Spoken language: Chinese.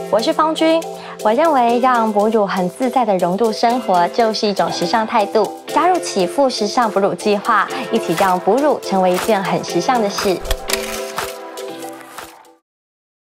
我是方君。我认为让哺乳很自在的融入生活，就是一种时尚态度。加入启富时尚哺乳计划，一起让哺乳成为一件很时尚的事。